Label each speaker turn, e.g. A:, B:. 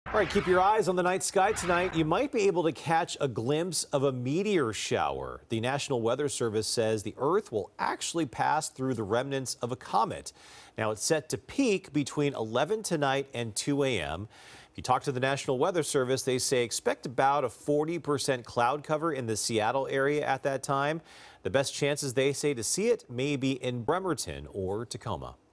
A: All right, keep your eyes on the night sky tonight. You might be able to catch a glimpse of a meteor shower. The National Weather Service says the Earth will actually pass through the remnants of a comet. Now, it's set to peak between 11 tonight and 2 a.m. If you talk to the National Weather Service, they say expect about a 40% cloud cover in the Seattle area at that time. The best chances, they say, to see it may be in Bremerton or Tacoma.